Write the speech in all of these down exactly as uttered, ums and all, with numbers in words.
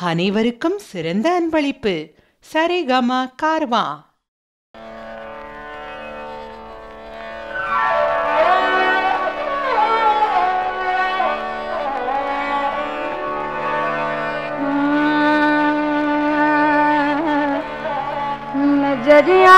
அனைவருக்கும் சிறந்த அன்பளிப்பு. சரிகம கார்வா. नजरिया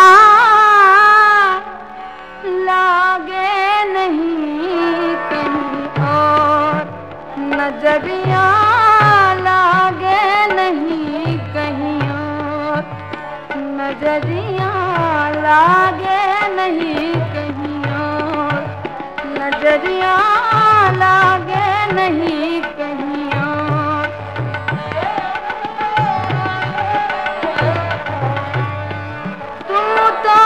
लागे नहीं कहीं और, नजरिया लागे नहीं कहीं और, नजरिया लागे नहीं कहीं और, नजरिया लागे नहीं कहीं और। तुम तो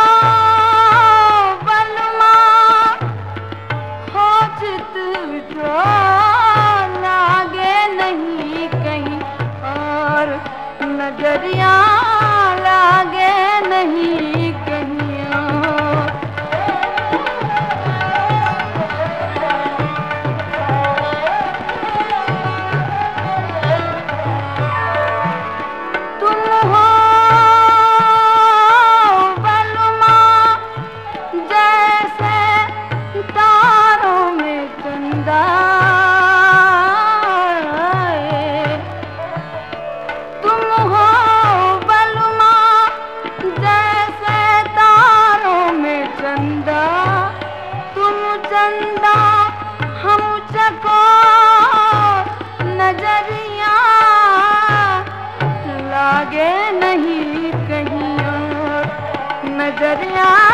बलमा हो चित विचो लागे नहीं कहीं और, नजरिया लागे नहीं कहीं और। तुम हो बलमा जैसे तारों में चंदा, तुम हो बलमा जैसे तारों में चंदा, तुम चंदा हम चकोर, नजरिया लागे नहीं कहीं और, नजरिया